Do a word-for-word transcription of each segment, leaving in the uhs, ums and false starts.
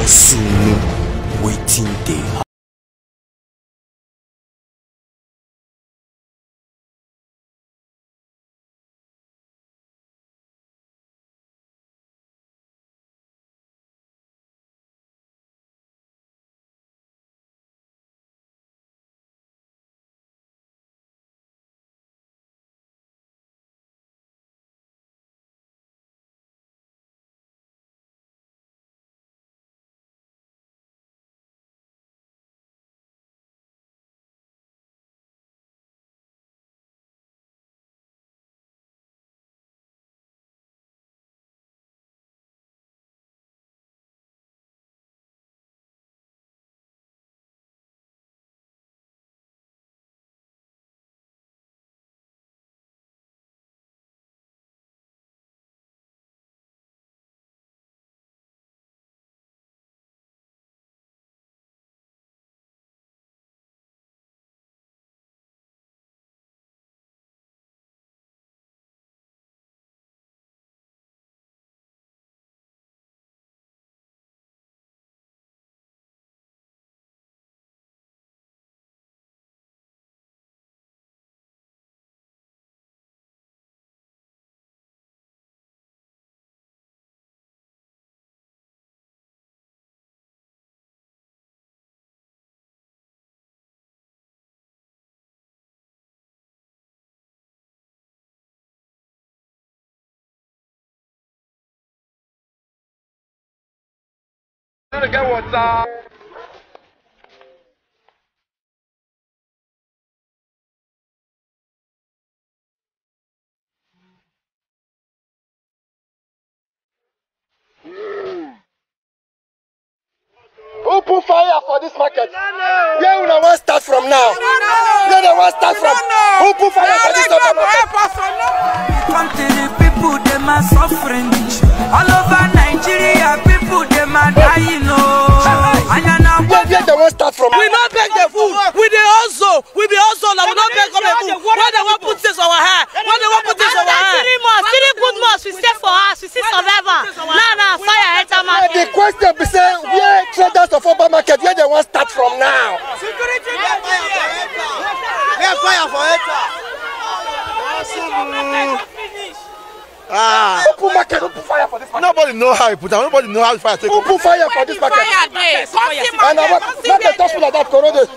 Sunu waiting there. Get water. Open fire for this market. Where will I want start from now? Where do I want start from? Open fire for this market. Come to the people, they are suffering. All over Nigeria, people, they are dying. Where do they want start from? We not beg the food. We the also. We the also. We not beg the food. Why they want put this on our hair? Why they want put this on our hair? Three months, three good months. We stay for us. We see survivor. Now, now, fire enter market. The question be say where traders of Oba market where they want start from now? Security. Where fire for it? Ah. Open market, open fire for this market. Nobody know how you put down. Nobody know how you fire. Take open fire for this market. Fire day. And I want not the touch like that, Corona.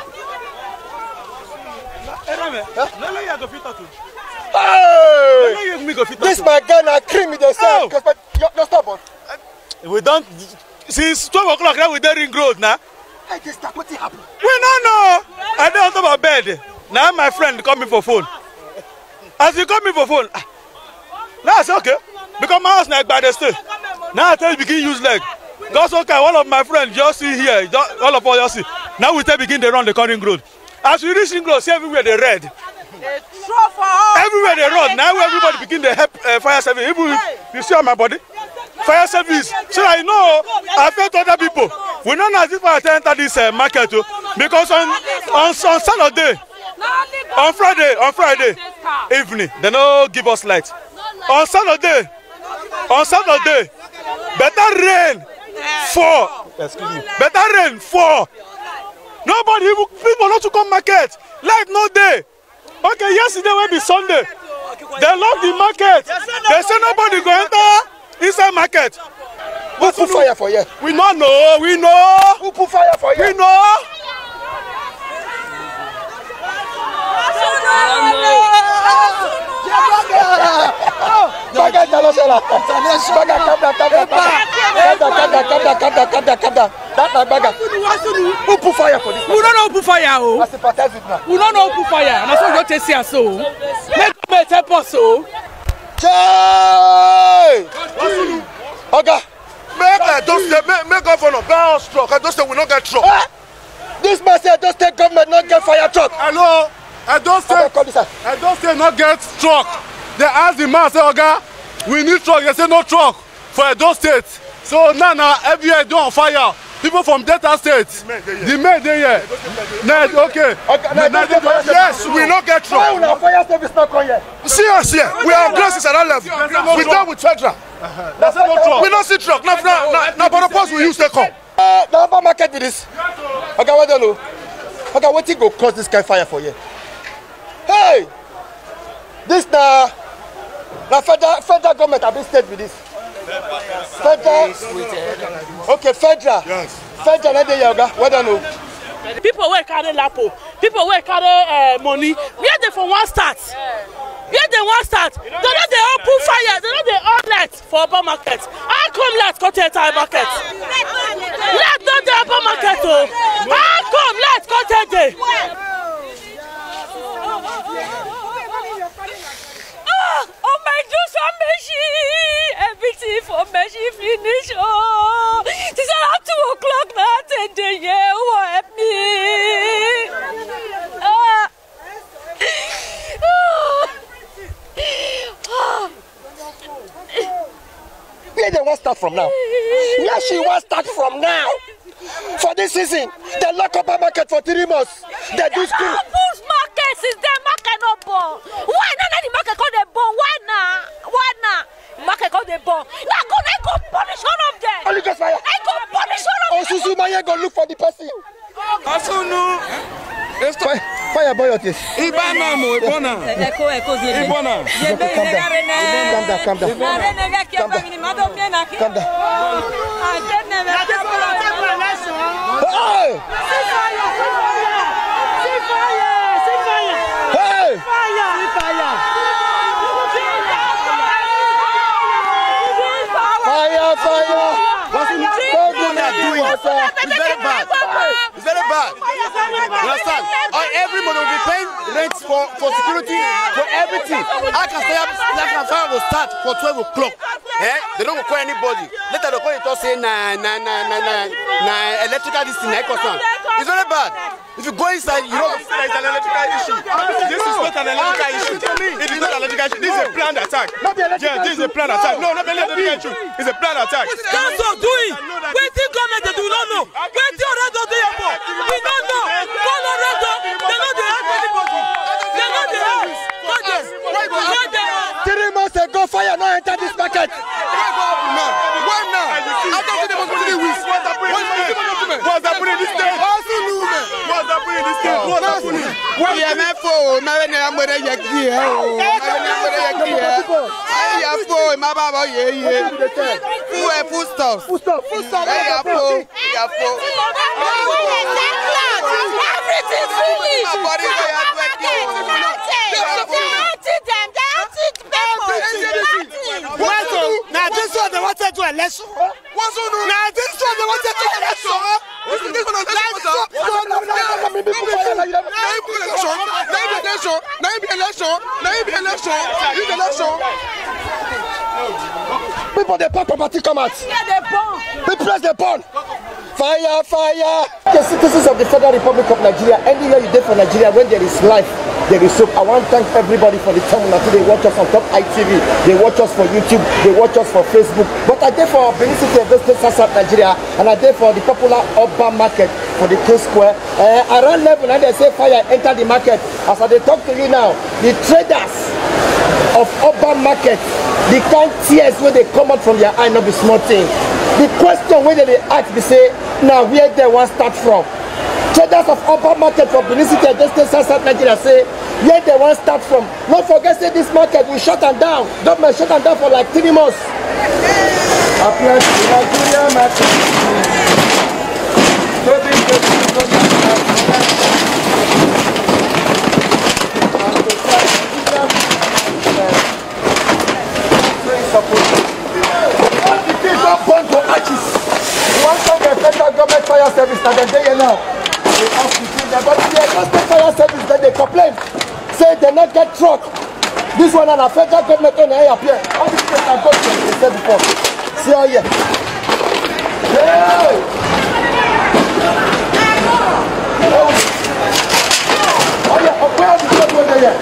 Hey! This my Ghana cream me the same. Because you're stubborn. We don't. Since twelve o'clock now we dey ring road now. Hey, this stuff what happened? We don't know. I dey on top of bed. Now my friend call me for phone. As he call me for phone. Now I say okay. Because my house like by the stay. Now I tell you begin use leg. God's okay. One of my friends just see here. Just, all of us just see. Now we tell begin they run the current road. As we reach ring road, see everywhere they red. Everywhere they run. Now everybody begin to help uh, fire service. Even you see on my body. Fire service. So I know I felt other people. We don't know as if I enter this uh, market too. Because on, on on Saturday, on Friday, on Friday evening, they don't give us light. On Saturday, on Saturday, better rain fall. Excuse me. Better rain fall. Nobody, people not to come market. Light no day. Okay, yesterday will be Sunday. They lock the market. They say nobody go enter inside market. Who put fire for you? We don't know. We know. Who put fire for you? We know. Baga Jalosela. Baga kabda kabda kabda kabda kabda kabda kabda. That my baga. Who put fire for this? We don't know who put fire. Oh. I sympathize with now. We don't know who put fire. And so you just say so. Make me help us so. Jay. Oga. Make uh, don't say make make governor buy us truck. I don't say we not get truck. Ah. This man say don't state government not get fire truck. Hello. I don't say I don't say not get truck. They ask the man say Oga, we need truck. They say no truck for Edo State. So now now everywhere do on fire. People from Delta State. The men they here. Nah, okay. Yes, we not get truck. Why will fire service not come here? See us here. We are places at that level. We done with federal. Uh-huh. We don't see truck. Now, now, now, but the post we use to come. The upper market with this. Okay, what do you know? Okay, what you go cause this kind of fire for you? Hey! This the the federal federal government have been state with this. Federal. Okay, federal. Yes. Federal, not the yoga. What do you know? People will carry lapo. People will carry uh, money. Where they from one start? Where they one start? They know they open fire. They know they all let for upper market. How come let go to the entire market? Let not the upper market. Oh. How come let go to the? Oh my God, some machine. Everything for machine finish. Oh, this is at two o'clock now. Ten day, yeah. What help me? Ah. Where they want start from now? Where she want start from now? For this season, they lock up a market for three months. They do school. Whose market is their market not born? Why not the market called the born? Why not? Why not? Market called the born. Now go, I go punish one of them. Only just fire. I go punish one of Oh, them. Susu Maya go look for the person. Also no. Fire, fire boy, what is? Ibana mo, Ibona. Ibona. Calm down, calm down. Calm down. Calm down. Hey! Hey! Fire, fire! It's very bad. It's very bad. You understand? On every month will be paying rent for, for security, for everything. I can say I can fire will start for twelve o'clock. Eh? They don't call anybody. Later they call it all say nah nah nah nah nah nah electrical this thing. It's very bad. If you go inside, you don't say it's an electrical issue. This is not an electrical issue. It is not an electrical issue. This is a planned attack. Yeah, this is a planned attack. No, not an electrical issue. It's a planned attack. Council do it. Waiting government they do not know. Waiting already do it for. We don't know. Call already. They know they have anybody. They know they have. Go there. Go there. Three months ago, fire now enter this market. Why now? Why now? I don't think they want to do this. What's happening? What's happening this day? What's happening this day? What's happening? What are you for? My name is Mary Yaki. My name is Mary Yaki. I am for my Baba. Yeah, yeah. Who are food stuff? Food stuff. Food stuff. I am for. I am for. Everything finished. My body is Now this one they wanted to election. What's on? Now this one they wanted to election. What's on this one? Now election. Now election. Now election. Now election. People they pop property come out. Yeah, they born. They press the button. Fire, fire. The citizens of the Federal Republic of Nigeria, anywhere you did for Nigeria, when there is life, there is hope. I want to thank everybody for the time until they watch us on Top I T V, they watch us for YouTube, they watch us for Facebook. But I did for Benin City of South Nigeria, and I did for the popular urban market for the K Square. Uh, around level, and they say fire enter the market. As I they talk to you now, the traders of urban market, the kind tears where they come out from their eye, not be small thing. The question where they ask, they say, now where they want to start from? Traders of upper market for Benin City and South Nigeria say, where they want to start from? Not forget say this market will shut them down. Government shut them down for like three months. Apply to Nigeria market. One time the federal government fire service that they day now. They ask between them, but the state fire service that they complain, say they not get truck. This one and a federal government on the appear. All these things are good they said before. See how here. Hey! Oh yeah, where are the truck over there?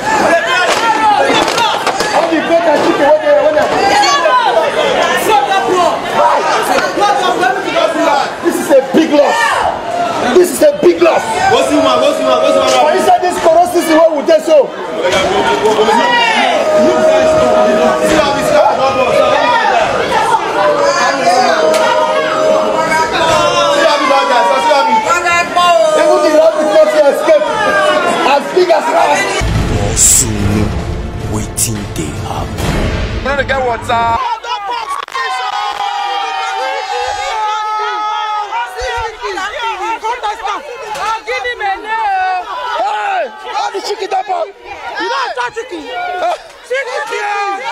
How the bread and chicken over there? This is a big loss. This is a big loss. What's the one? What's the one? What's the one? For inside this corrosive, what would they so? chicken that ball. You don't touch chicken. Chicken.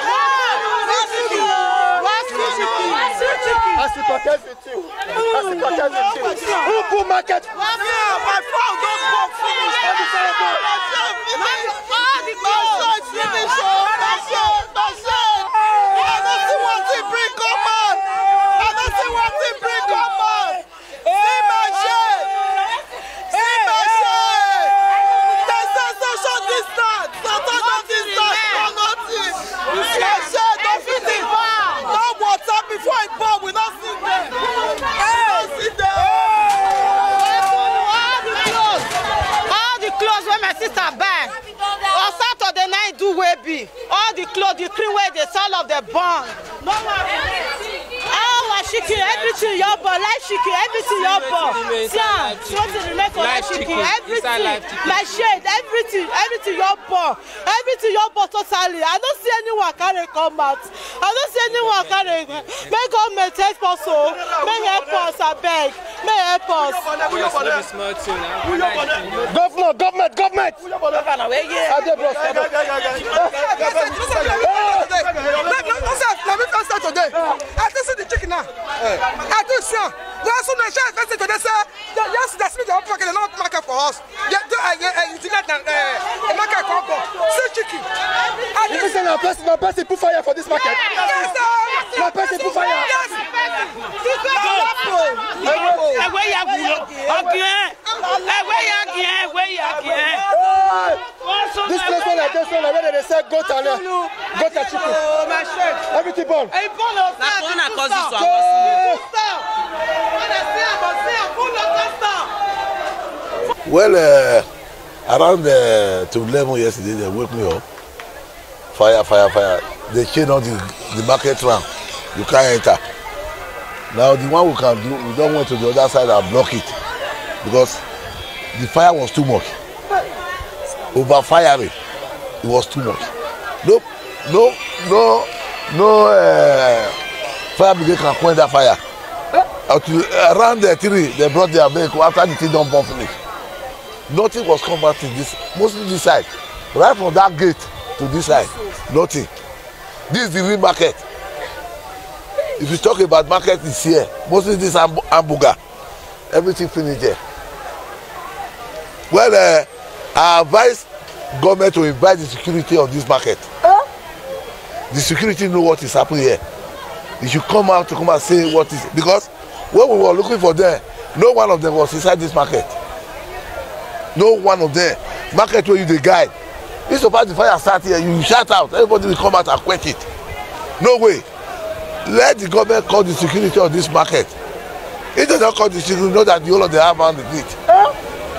As the protest with you. As the protest with you. Who put market? Yeah, my phone don't pop finish. All the clothes finish. That's it. That's it. I don't see what they bring come on. I don't see what they bring come on. See my shit. See my shit. There's a social distance. Social distance. No nothing. You see my shit. Don't fit it. No water before it burn. We don't sit there. We don't sit there. All the clothes. All the clothes when my sister buy. On Saturday night do way be. All the clothes, the cream where they sell of the bond. No one. All my chicken, everything your ball, life chicken, everything your ball. Sam, something remain for life chicken, everything. My shade, everything, everything your ball, everything your ball totally. I don't see anyone carry come out. I don't see anyone carry. May government help us, oh. May help us, I beg. May help us. Governor, government, government. Let me first start today. I just see the chicken now. I do see. Last one I share first today say yes, that's me the market and not market for us. Yeah, the internet and the market combo. See chicken. You say no person, no person put fire for this market. Yes, sir. No person put fire. Yes. This place one like this one, where they say goat and goat and chicken. Everything born. Well, uh, around uh, to eleven yesterday, they woke me up. Fire, fire, fire. They chain on the, the market round. You can't enter. Now, the one we can do, we don't went to the other side and block it. Because the fire was too much. Over firing, it was too much. No, no, no, no uh, fire brigade can quench that fire. Until around the three, they brought their vehicle after the thing don't burn finish. Nothing was combating this, mostly this side. Right from that gate to this side, nothing. This is the real market. If you talk about market, it's here. Mostly this hamburger. Everything finished here. Well, uh, I advise government to invite the security of this market. Huh? The security know what is happening here. They should come out to come and say what is, because when we were looking for them, no one of them was inside this market. No one of them. Market where you the guide. It's about the fire start here, you shout out, everybody will come out and quench it. No way. Let the government call the security of this market. If they don't call the security, know that the whole of the arm and the gate. Huh?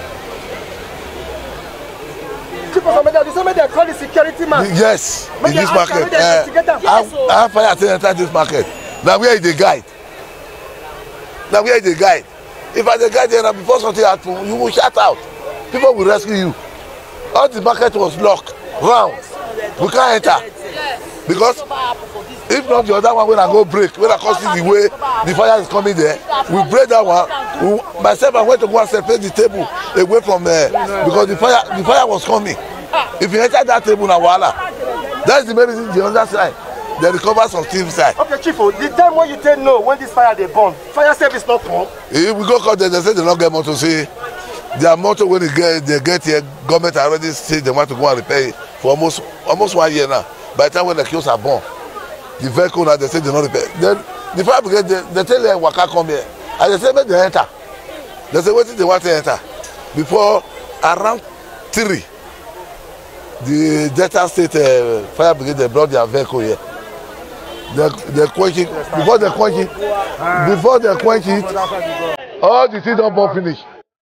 They call the security man. Yes, in this market. Uh, I have fire to enter this market. Now where is the guide? Now where is the guide? If I the guide there before something happens, you will shout out. People will rescue you. All the market was locked, round. We can't enter. Because if not the other one, when I go break, when I cross the way, the fire is coming there, we break that one. We, myself, I went to go and separate the table away from there because the fire, the fire was coming. If you enter that table, now voila. That's the main reason the other side. They recover some team side. Okay, Chief, the time when you tell no, when this fire they burn, fire service not come. If we go call them, they say they don't get motor. Say their motor when they get they get here, government already say they want to go and repair it for almost almost one year now. By the time when the kills are born, the vehicle now they say they not repair. Then the fire brigade they, they tell them waka come here, and they say make they enter. They say what did they want to enter? Before around three, the Delta State uh, fire brigade they brought their vehicle here. They they quench it before they quench it. Before they quench it, all the things don't burn finish.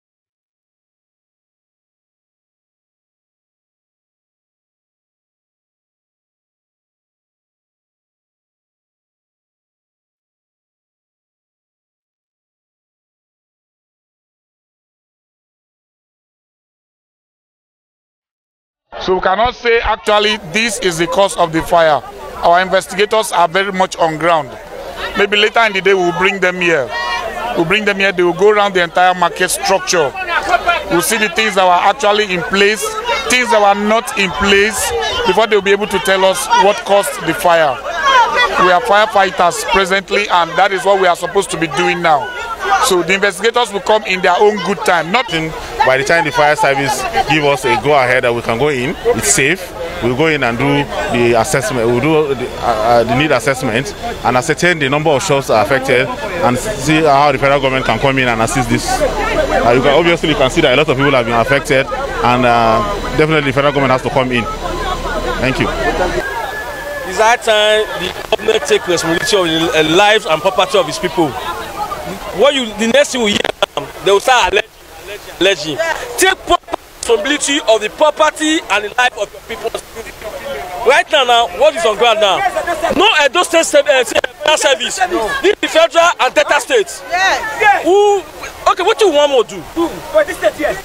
So we cannot say actually this is the cause of the fire. Our investigators are very much on ground. Maybe later in the day we'll bring them here. We'll bring them here, they will go around the entire market structure. We'll see the things that were actually in place things that were not in place before they'll be able to tell us what caused the fire. We are firefighters presently, and that is what we are supposed to be doing now. So the investigators will come in their own good time. Nothing. By the time the fire service give us a go ahead that we can go in, it's safe. We'll go in and do the assessment. We'll do the, uh, the need assessment and ascertain the number of shops are affected and see how the federal government can come in and assist this. Uh, you can, obviously, you can see that a lot of people have been affected, and uh, definitely the federal government has to come in. Thank you. It's that time the government take responsibility of the lives and property of its people. What you, the next thing we hear, they will start alleging. alleging. Take responsibility of the property and the life of your people. Right now, now, what is on ground now? No Edo State uh, service. This is federal and Delta states. Yeah. Who? Okay, what do you want more to do? For this state, yes.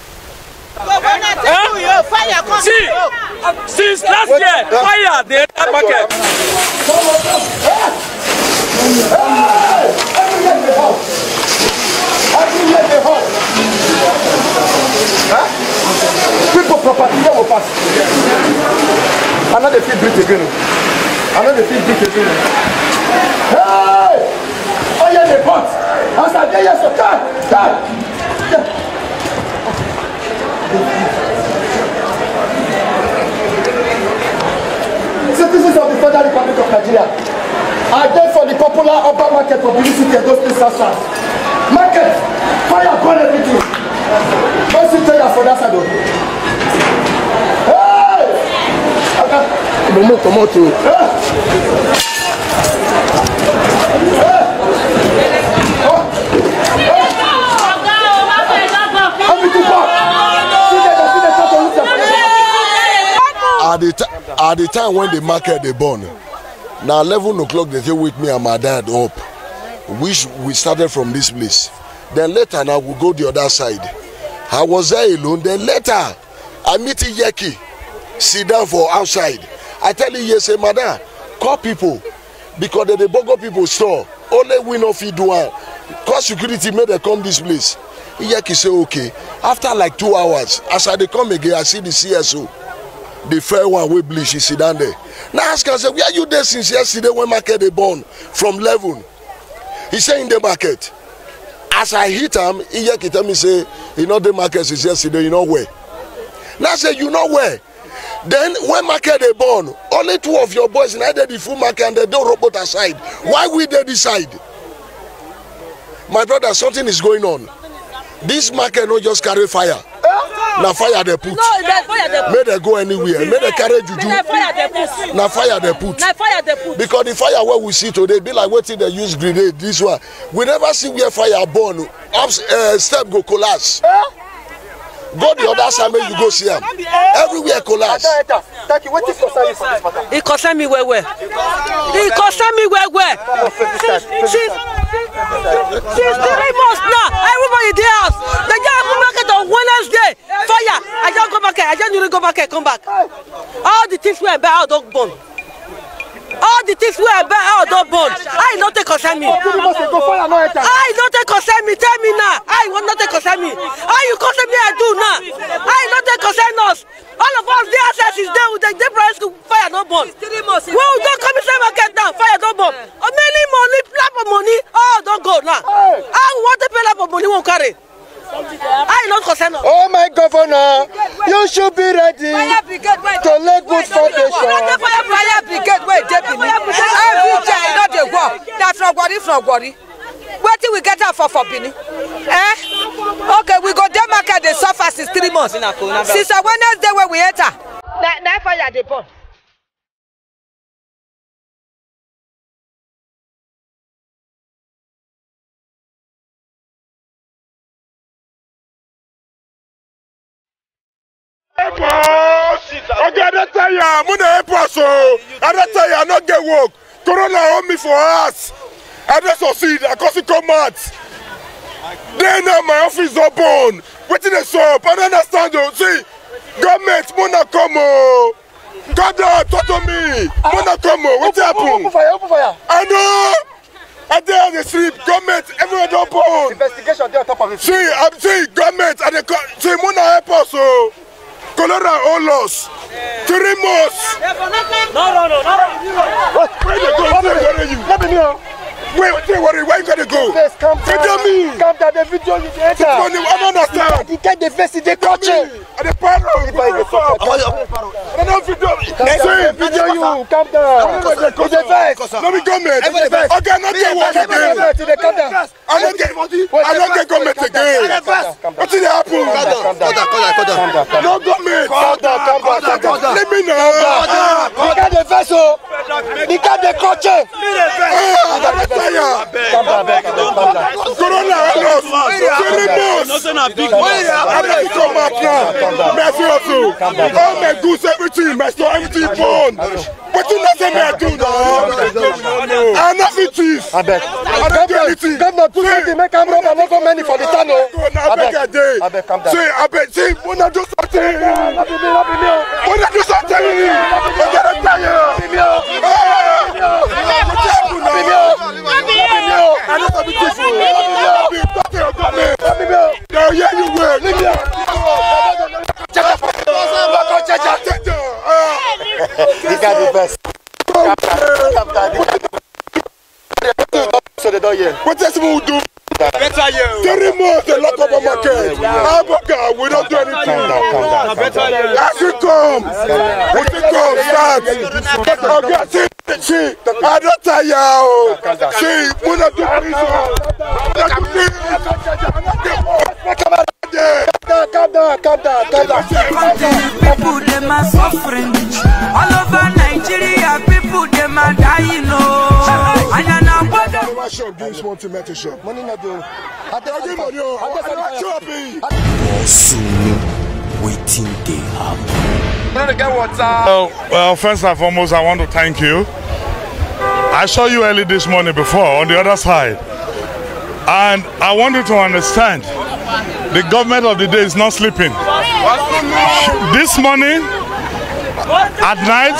Huh? Fire, see, since last year, fire the entire market. People property here will pass. I know they feel breathe again. I know they feel breathe again. Hey! Oh yeah, the pot. As I get yes, time, time. Citizens of the Federal Republic of Nigeria, I there for the popular urban market for Bilisike Edo State South. Market, fire, burn everything. Don't sit there for that side. Hey! Okay. Come on, come on, too. At the, at the time when the market they burn, now eleven o'clock they take with me and my dad up, which we started from this place. Then later now we go the other side. I was there alone. Then later I meet Yeki, sit down for outside. I tell you, yes, say, madam, call people because the Bogo people store. Only we know feed one. Call security made them come this place. Yeki say okay. After like two hours, as I they come again, I see the C S O. The fair one with bleach, he sit down there. Now ask her, say, where are you there since yesterday when market they born from eleven? He say in the market. As I hit him, he tell me say, you know the market since yesterday, you know where. Now I say, you know where? Then when market they born, only two of your boys in either the full market and they don't robot aside. Why we they decide? My brother, something is going on. This market not just carry fire. Now fire they put. No, they fire they put. May they go anywhere. May they carry juju. Now fire they put. Now fire they put. Now fire they put. Because the fire where we see today be like waiting they use grenade. This one. We never see where fire burn. Up uh, step go collapse. Go the other side where you go see them. Everywhere collapse. Thank you. What is concern you for this matter? It concern me well well. It concern me well well. She's she's three months now. Everybody in the house. They just go market on Wednesday. Fire. I just go market. I just need to go market. Come back. All the things we are buy out don't burn. All the things we are buy out don't burn. I not take concern me. I not take concern me. Tell me now. I will not take concern me. How you concern me? I do now. I not take concern us. All of us, the access is there with the difference to fire no burn. Well, don't come inside market now. Fire don't burn. Oh, many money, lap of money. Oh, don't go now. I want to pay lap of money. Won't carry. I not concern us. Oh my governor, you should be ready to lay good foundation. Fire brigade wey dey Benin. Every day not dey work. That's from Gwari from Gwari. What till we get out for for Benin? Eh? Okay, we go there market dey suffer since three months. Since a Wednesday when we enter. Na na fire dey burn. Okay, I tell you, I'm going to help us. I tell you, I not get work. Corona hold me for us. I just succeed. I can't come out. Then now my office is open. Waiting the shop. I don't understand. You see, government, Mona come. God, talk to me. Mona come. What's happening? Open fire, open fire. I know. I dey on the street, government, everywhere don't open. Investigation there on top of it. See, I'm saying government, and the see, Mona help us. Cholera all lost. Three months. No, no, no, no. What? Where you go? Where are you? Let me know. Wait, wait, where, where you gotta go? Come video me. Come down, the video you enter. I don't understand. You get the face in the country. And the parrot. I don't video me. Say, video you. Come down. It's the face. Let me go, man. Okay, I'm not getting one again. Come down. I don't get, I don't get government again. What's in the apple? Calm down, calm down, calm down. No government. Calm down, calm down, calm down. Let me know. You get the face, oh. You get the country. Corona, three months. I'm ready to come back now. Merci also. All my goods, everything, my store, everything born. But you not say me I do now. I'm not fit thief. I beg. I don't do anything. Governor, put something, make am rubber, no go money for the town. I beg a day. I beg, calm down. See, I beg, see, when I do something. When I do something. I'm gonna tell you. I know something different. Now, yeah, you will. Leave me out. You got the best. So they don't hear. What else will we do? Three months, they lock up a market. Hamburger, we don't do anything. As we come, we still come, start. Okay, see, see, I don't tire. See, we don't do anything. Calm down, calm down, calm down. People, them are suffering. All over Nigeria, people, them are dying. And I know what the I shop, give one to metal shop. Money not do. I tell you, money. I shop. Soon, waiting they happen. Well, well, first and foremost, I want to thank you. I saw you early this morning before on the other side, and I want you to understand the government of the day is not sleeping. This morning at night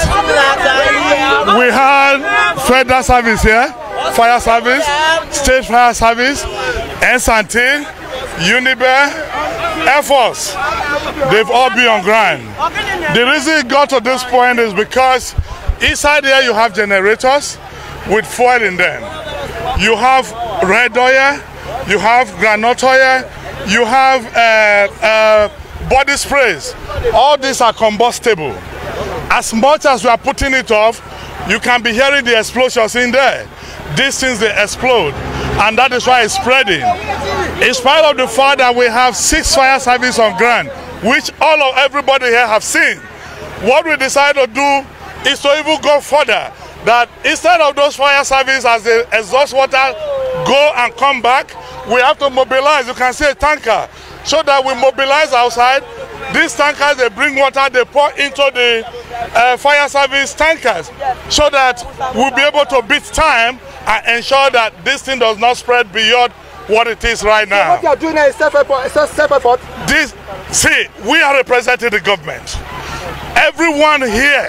we had federal service here, fire service, state fire service, S and T, Unibear, Air Force. They've all been on ground. The reason it got to this point is because inside here you have generators with fuel in them. You have red oil, you have granite oil, you have uh, uh, body sprays. All these are combustible. As much as we are putting it off, you can be hearing the explosions in there. These things, they explode, and that is why it's spreading. In spite of the fact that we have six fire service on ground, which all of everybody here have seen, what we decided to do is to even go further. That instead of those fire service as the exhaust water go and come back, we have to mobilize. You can see a tanker, so that we mobilize outside. These tankers, they bring water, they pour into the uh, fire service tankers, so that we'll be able to beat time and ensure that this thing does not spread beyond what it is right now. So what you are doing now is self-effort? This, see, we are representing the government. Everyone here,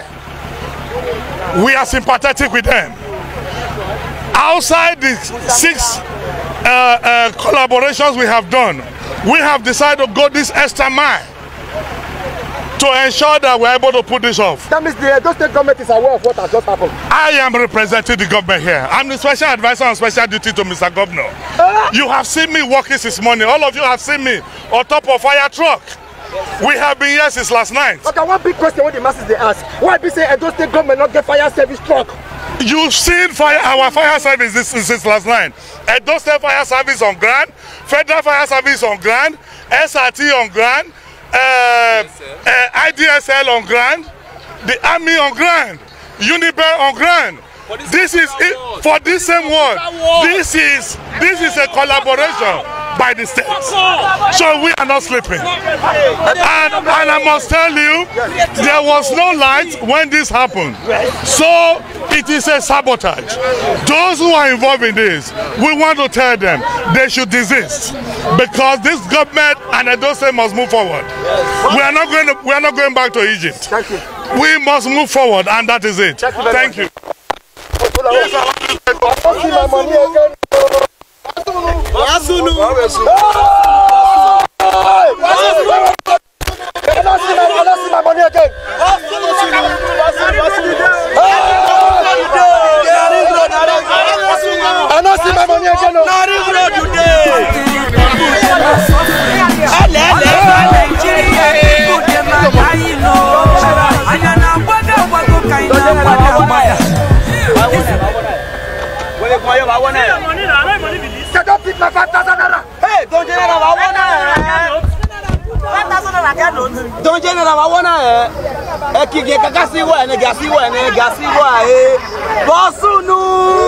we are sympathetic with them. Outside the six uh, uh, collaborations we have done, we have decided to go this extra mile to ensure that we're able to put this off. That means the Edo State government is aware of what has just happened. I am representing the government here. I'm the special advisor on special duty to Mister Governor. Uh, you have seen me working this morning. All of you have seen me on top of fire truck. We have been here since last night. Okay, one big question when the masses they ask, why be say Edo State government not get fire service truck? You've seen fire, our fire service this, since last night. Edo State fire service on ground, federal fire service on ground, S R T on ground, uh, uh, I D S L on ground, the army on ground, Unibear on ground. This is it, for this same word. This is this is a collaboration by the states. So we are not sleeping. And, and I must tell you, there was no light when this happened. So it is a sabotage. Those who are involved in this, we want to tell them they should desist, because this government and Edo State must move forward. We are not going to, we are not going back to Egypt. We must move forward, and that is it. Thank you. Yes, I see my money again. Asunu. I don't see my money again. I don't see my money again. Don't pick my five thousand naira. Hey, don't generate our one. Don't generate our one. Eh, kiki kakasi wa ne gasi wa ne gasi wa eh. Bosunu.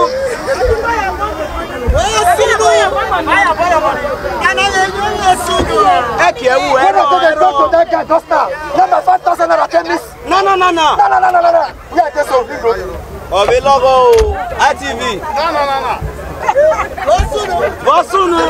Bosunu. Eh, kiewu eh. Go to the that guy just now. Number five thousand naira can miss. No, no, no, no. No, no, no, no, no. We are just on big road. Obi logo I T V. No, no, no, no. Bosunu. Bosunu.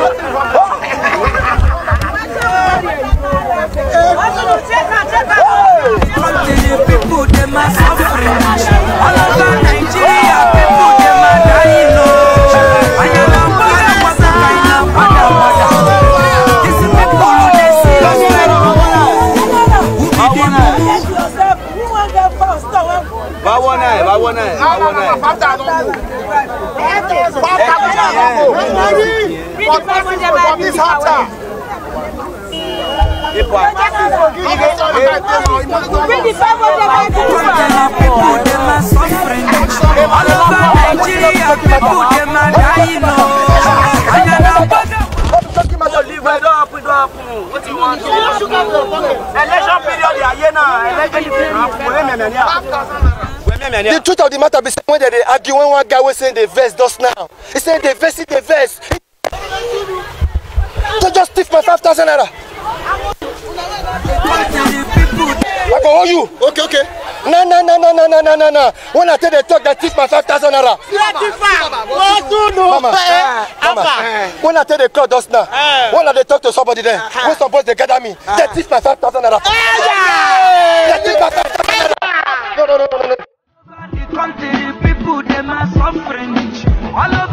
People them are suffering. All over Nigeria, people them are dying. I am a what's a kind of mother. These people they see us who be them. Who want them first? Bawona, bawona, bawona. This hot. People them are suffering. All over Nigeria, people them are dying. What do you want? Election period, the truth of the matter is when they argue, when one guy was saying the verse just now, he said the verse is the verse. So just stiff my five thousand naira. I go hold you. Okay, okay. No, no, no, no, no, no, no, no, no. When I tell the talk, that stiff my five thousand naira. Mama, Mama. When I tell the crowd just now, when I talk to somebody there, when somebody they gather me, they stiff my five thousand naira. They stiff my five thousand naira. No, no, no, no, no. The country people them are suffering. All of